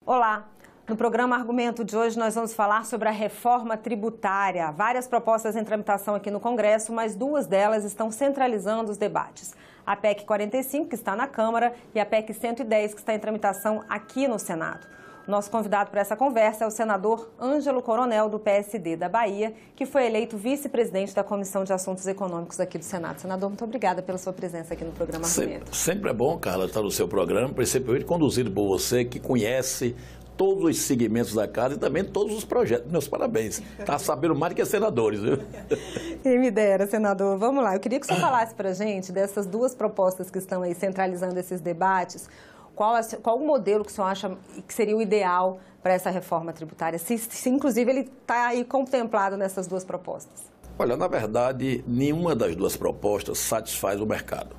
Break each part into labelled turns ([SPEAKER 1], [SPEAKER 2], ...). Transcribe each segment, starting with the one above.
[SPEAKER 1] Olá! No programa Argumento de hoje nós vamos falar sobre a reforma tributária. Várias propostas em tramitação aqui no Congresso, mas duas delas estão centralizando os debates. A PEC 45, que está na Câmara, e a PEC 110, que está em tramitação aqui no Senado. O nosso convidado para essa conversa é o senador Ângelo Coronel, do PSD da Bahia, que foi eleito vice-presidente da Comissão de Assuntos Econômicos aqui do Senado. Senador, muito obrigada pela sua presença aqui no programa Argumento.
[SPEAKER 2] Sempre é bom, Carla, estar no seu programa, principalmente conduzido por você, que conhece todos os segmentos da casa e também todos os projetos. Meus parabéns. Está sabendo mais do que senadores, viu?
[SPEAKER 1] Quem me dera, senador. Vamos lá. Eu queria que você falasse para a gente dessas duas propostas que estão aí centralizando esses debates. Qual o modelo que o senhor acha que seria o ideal para essa reforma tributária? Se inclusive, ele está aí contemplado nessas duas propostas.
[SPEAKER 2] Olha, na verdade, nenhuma das duas propostas satisfaz o mercado.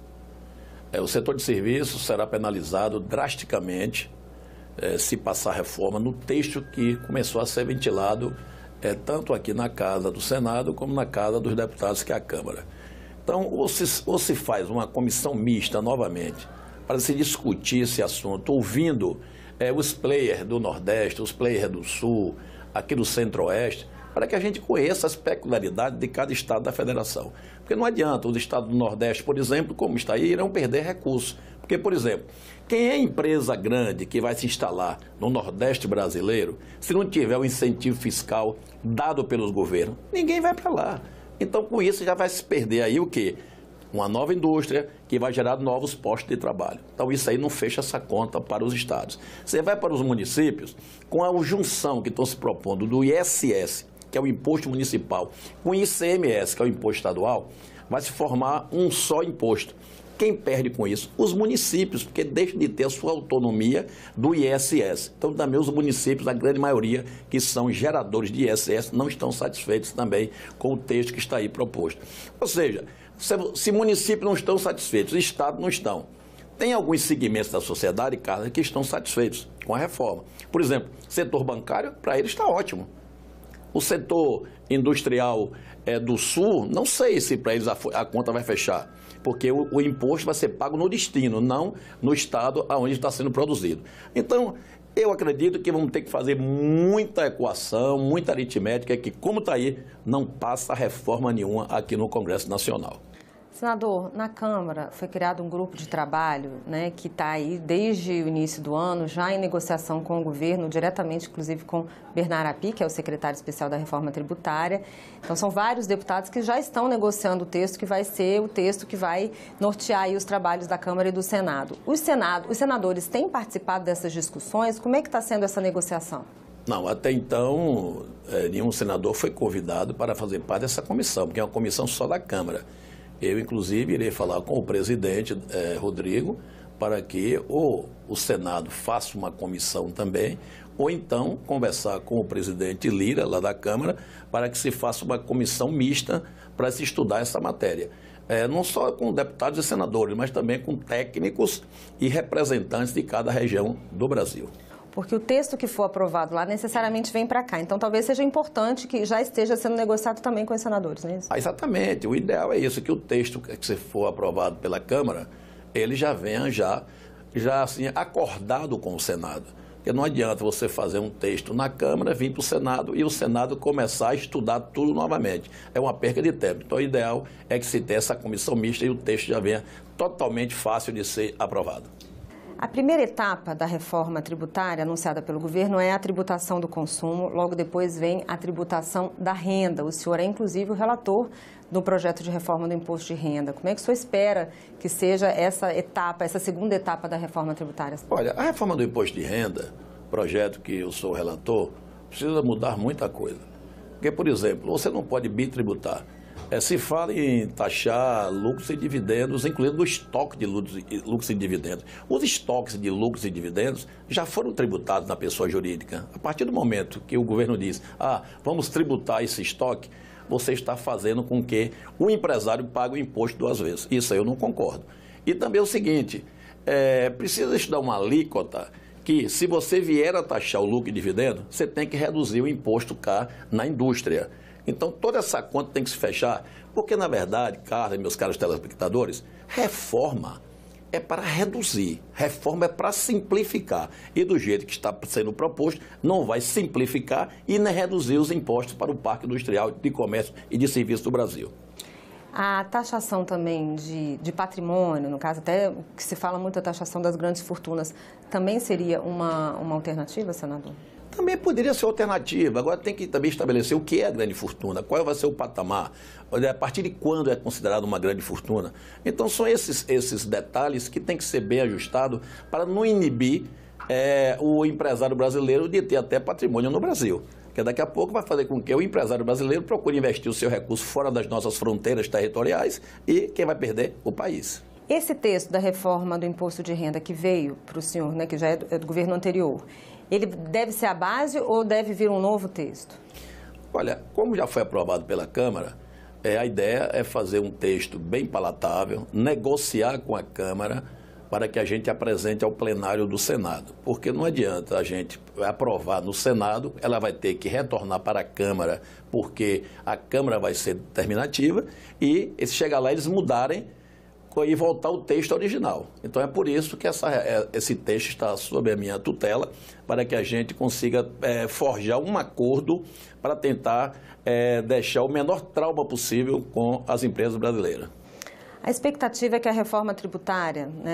[SPEAKER 2] O setor de serviços será penalizado drasticamente se passar a reforma no texto que começou a ser ventilado tanto aqui na Casa do Senado como na Casa dos Deputados, que é a Câmara. Então, ou se faz uma comissão mista novamente para se discutir esse assunto, ouvindo os players do Nordeste, os players do Sul, aqui do Centro-Oeste, para que a gente conheça as peculiaridades de cada estado da federação. Porque não adianta os estados do Nordeste, por exemplo, como está aí, irão perder recursos. Porque, por exemplo, quem é empresa grande que vai se instalar no Nordeste brasileiro, se não tiver o incentivo fiscal dado pelos governos, ninguém vai para lá. Então, com isso, já vai se perder aí o quê? Uma nova indústria que vai gerar novos postos de trabalho. Então, isso aí não fecha essa conta para os estados. Você vai para os municípios, com a junção que estão se propondo do ISS, que é o imposto municipal, com o ICMS, que é o imposto estadual, vai se formar um só imposto. Quem perde com isso? Os municípios, porque deixam de ter a sua autonomia do ISS. Então, também os municípios, a grande maioria, que são geradores de ISS, não estão satisfeitos também com o texto que está aí proposto. Ou seja, se municípios não estão satisfeitos, estados não estão. Tem alguns segmentos da sociedade, Carla, que estão satisfeitos com a reforma. Por exemplo, setor bancário, para ele está ótimo. O setor industrial do Sul, não sei se para eles a conta vai fechar, porque o imposto vai ser pago no destino, não no estado onde está sendo produzido. Então, eu acredito que vamos ter que fazer muita equação, muita aritmética, que como está aí, não passa reforma nenhuma aqui no Congresso Nacional.
[SPEAKER 1] Senador, na Câmara foi criado um grupo de trabalho, né, que está aí desde o início do ano, já em negociação com o governo, diretamente, inclusive, com Bernardo Api, que é o secretário especial da Reforma Tributária. Então, são vários deputados que já estão negociando o texto, que vai ser o texto que vai nortear aí os trabalhos da Câmara e do Senado. Os senadores têm participado dessas discussões? Como é que está sendo essa negociação?
[SPEAKER 2] Não, até então, nenhum senador foi convidado para fazer parte dessa comissão, porque é uma comissão só da Câmara. Eu, inclusive, irei falar com o presidente Rodrigo para que ou o Senado faça uma comissão também, ou então conversar com o presidente Lira, lá da Câmara, para que se faça uma comissão mista para se estudar essa matéria. Não só com deputados e senadores, mas também com técnicos e representantes de cada região do Brasil.
[SPEAKER 1] Porque o texto que for aprovado lá necessariamente vem para cá. Então, talvez seja importante que já esteja sendo negociado também com os senadores, não é isso?
[SPEAKER 2] Exatamente. O ideal é isso, que o texto que for aprovado pela Câmara, ele já venha já assim, acordado com o Senado. Porque não adianta você fazer um texto na Câmara, vir para o Senado e o Senado começar a estudar tudo novamente. É uma perca de tempo. Então, o ideal é que se tenha essa comissão mista e o texto já venha totalmente fácil de ser aprovado.
[SPEAKER 1] A primeira etapa da reforma tributária anunciada pelo governo é a tributação do consumo, logo depois vem a tributação da renda. O senhor é, inclusive, o relator do projeto de reforma do imposto de renda. Como é que o senhor espera que seja essa etapa, essa segunda etapa da reforma tributária?
[SPEAKER 2] Olha, a reforma do imposto de renda, projeto que eu sou relator, precisa mudar muita coisa. Porque, por exemplo, você não pode bitributar. Se fala em taxar lucros e dividendos, incluindo o estoque de lucros e dividendos. Os estoques de lucros e dividendos já foram tributados na pessoa jurídica. A partir do momento que o governo diz, vamos tributar esse estoque, você está fazendo com que o empresário pague o imposto duas vezes. Isso aí eu não concordo. E também é o seguinte, precisa estudar uma alíquota que, se você vier a taxar o lucro e dividendo, você tem que reduzir o imposto cá na indústria. Então, toda essa conta tem que se fechar, porque, na verdade, Carla e meus caros telespectadores, reforma é para reduzir, reforma é para simplificar. E do jeito que está sendo proposto, não vai simplificar e nem reduzir os impostos para o Parque Industrial de Comércio e de Serviços do Brasil.
[SPEAKER 1] A taxação também de patrimônio, no caso até que se fala muito da taxação das grandes fortunas, também seria uma alternativa, senador?
[SPEAKER 2] Também poderia ser alternativa. Agora tem que também estabelecer o que é a grande fortuna, qual vai ser o patamar, a partir de quando é considerado uma grande fortuna. Então são esses detalhes que tem que ser bem ajustado para não inibir o empresário brasileiro de ter até patrimônio no Brasil. Porque daqui a pouco vai fazer com que o empresário brasileiro procure investir o seu recurso fora das nossas fronteiras territoriais e quem vai perder? O país.
[SPEAKER 1] Esse texto da reforma do imposto de renda que veio para o senhor, né, que já é do governo anterior, ele deve ser a base ou deve vir um novo texto?
[SPEAKER 2] Olha, como já foi aprovado pela Câmara, a ideia é fazer um texto bem palatável, negociar com a Câmara para que a gente apresente ao plenário do Senado. Porque não adianta a gente aprovar no Senado, ela vai ter que retornar para a Câmara, porque a Câmara vai ser determinativa, e se chegar lá eles mudarem e voltar o texto original. Então é por isso que esse texto está sob a minha tutela, para que a gente consiga forjar um acordo para tentar deixar o menor trauma possível com as empresas brasileiras.
[SPEAKER 1] A expectativa é que a reforma tributária, né,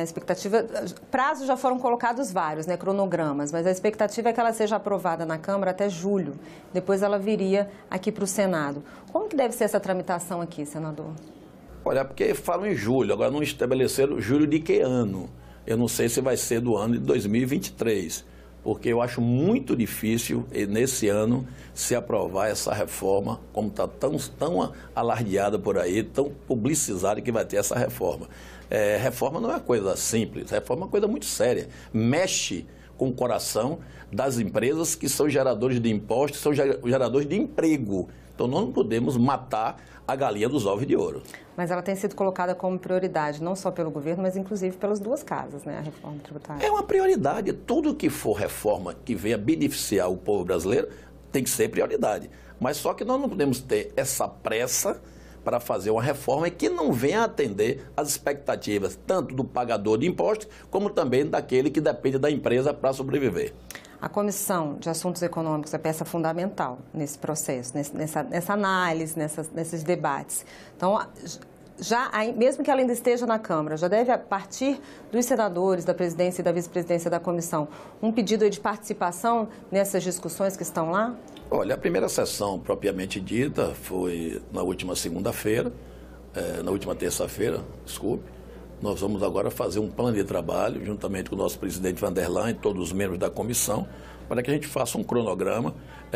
[SPEAKER 1] prazos já foram colocados vários, né, cronogramas, mas a expectativa é que ela seja aprovada na Câmara até julho, depois ela viria aqui para o Senado. Como que deve ser essa tramitação aqui, senador?
[SPEAKER 2] Olha, porque falam em julho, agora não estabeleceram julho de que ano. Eu não sei se vai ser do ano de 2023, porque eu acho muito difícil, nesse ano, se aprovar essa reforma, como está tão alardeada por aí, tão publicizada que vai ter essa reforma. Reforma não é uma coisa simples, reforma é uma coisa muito séria. Mexe com o coração das empresas que são geradores de impostos, são geradores de emprego. Então, nós não podemos matar a galinha dos ovos de ouro.
[SPEAKER 1] Mas ela tem sido colocada como prioridade, não só pelo governo, mas inclusive pelas duas casas, né, a reforma tributária.
[SPEAKER 2] É uma prioridade. Tudo que for reforma que venha beneficiar o povo brasileiro tem que ser prioridade. Mas só que nós não podemos ter essa pressa para fazer uma reforma que não venha atender às expectativas tanto do pagador de impostos, como também daquele que depende da empresa para sobreviver.
[SPEAKER 1] A Comissão de Assuntos Econômicos é peça fundamental nesse processo, nessa análise, nesses debates. Então, mesmo que ela ainda esteja na Câmara, já deve, a partir dos senadores, da presidência e da vice-presidência da comissão, um pedido de participação nessas discussões que estão lá?
[SPEAKER 2] Olha, a primeira sessão propriamente dita foi na última segunda-feira, na última terça-feira, desculpe. Nós vamos agora fazer um plano de trabalho, juntamente com o nosso presidente Vanderlan e todos os membros da comissão, para que a gente faça um cronograma.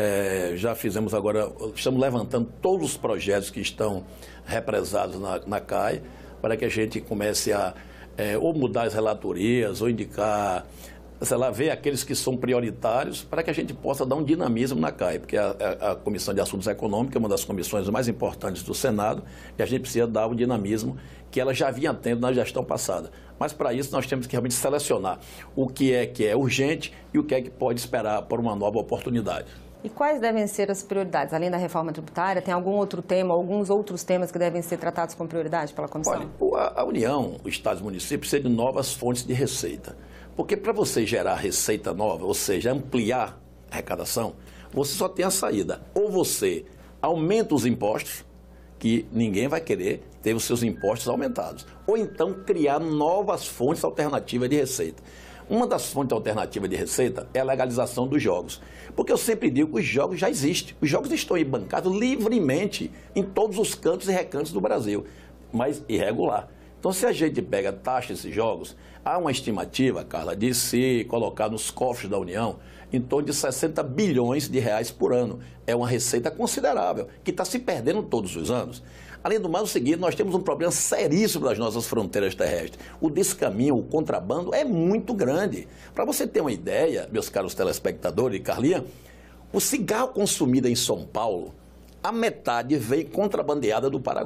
[SPEAKER 2] Já fizemos agora, estamos levantando todos os projetos que estão represados na CAI, para que a gente comece a ou mudar as relatorias, ou indicar, sei lá, ver aqueles que são prioritários, para que a gente possa dar um dinamismo na CAI, porque a Comissão de Assuntos Econômicos é uma das comissões mais importantes do Senado, e a gente precisa dar o dinamismo que ela já vinha tendo na gestão passada. Mas para isso nós temos que realmente selecionar o que é urgente e o que é que pode esperar por uma nova oportunidade.
[SPEAKER 1] E quais devem ser as prioridades? Além da reforma tributária, tem algum outro tema, alguns outros temas que devem ser tratados com prioridade pela comissão?
[SPEAKER 2] Olha, a União, os estados e municípios precisam de novas fontes de receita. Porque para você gerar receita nova, ou seja, ampliar a arrecadação, você só tem a saída. Ou você aumenta os impostos, que ninguém vai querer ter os seus impostos aumentados. Ou então criar novas fontes alternativas de receita. Uma das fontes alternativas de receita é a legalização dos jogos. Porque eu sempre digo que os jogos já existem. Os jogos estão aí bancados livremente em todos os cantos e recantos do Brasil, mas irregular. Então, se a gente pega taxa desses jogos, há uma estimativa, Carla, de se colocar nos cofres da União em torno de 60 bilhões de reais por ano. É uma receita considerável, que está se perdendo todos os anos. Além do mais, o seguinte, nós temos um problema seríssimo nas nossas fronteiras terrestres. O descaminho, o contrabando é muito grande. Para você ter uma ideia, meus caros telespectadores e Carlinha, o cigarro consumido em São Paulo, a metade vem contrabandeada do Paraguai.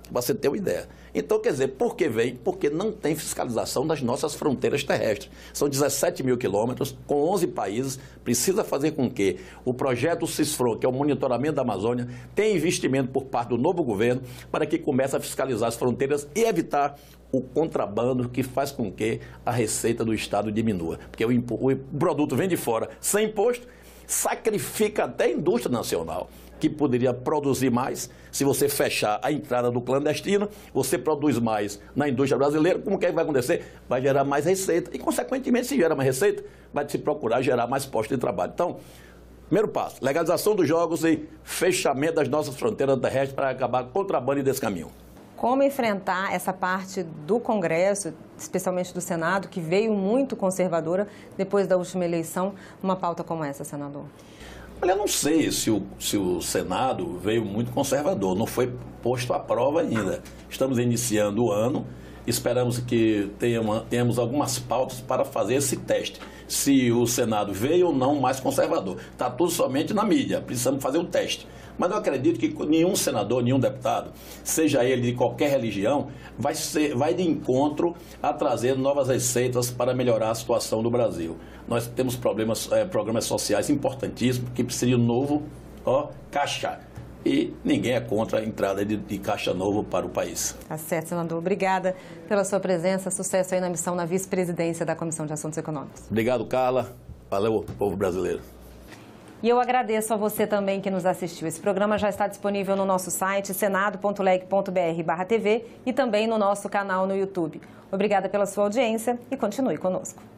[SPEAKER 2] para você ter uma ideia. Então, quer dizer, por que vem? Porque não tem fiscalização das nossas fronteiras terrestres. São 17 mil quilômetros, com 11 países, precisa fazer com que o projeto CISFRON, que é o monitoramento da Amazônia, tenha investimento por parte do novo governo para que comece a fiscalizar as fronteiras e evitar o contrabando que faz com que a receita do Estado diminua. Porque o produto vem de fora sem imposto, sacrifica até a indústria nacional, que poderia produzir mais. Se você fechar a entrada do clandestino, você produz mais na indústria brasileira. Como que vai acontecer? Vai gerar mais receita. E, consequentemente, se gera mais receita, vai se procurar gerar mais postos de trabalho. Então, primeiro passo, legalização dos jogos e fechamento das nossas fronteiras terrestres para acabar com o contrabando e descaminho.
[SPEAKER 1] Como enfrentar essa parte do Congresso, especialmente do Senado, que veio muito conservadora depois da última eleição, uma pauta como essa, senador?
[SPEAKER 2] Olha, eu não sei se o Senado veio muito conservador, não foi posto à prova ainda. Estamos iniciando o ano, esperamos que tenhamos algumas pautas para fazer esse teste. Se o Senado veio ou não mais conservador. Está tudo somente na mídia, precisamos fazer o teste. Mas eu acredito que nenhum senador, nenhum deputado, seja ele de qualquer religião, vai de encontro a trazer novas receitas para melhorar a situação do Brasil. Nós temos programas sociais importantíssimos que precisam de um novo caixa. E ninguém é contra a entrada de caixa novo para o país.
[SPEAKER 1] Tá certo, senador. Obrigada pela sua presença. Sucesso aí na missão na vice-presidência da Comissão de Assuntos Econômicos.
[SPEAKER 2] Obrigado, Carla. Valeu, povo brasileiro.
[SPEAKER 1] E eu agradeço a você também que nos assistiu. Esse programa já está disponível no nosso site, senado.leg.br/TV e também no nosso canal no YouTube. Obrigada pela sua audiência e continue conosco.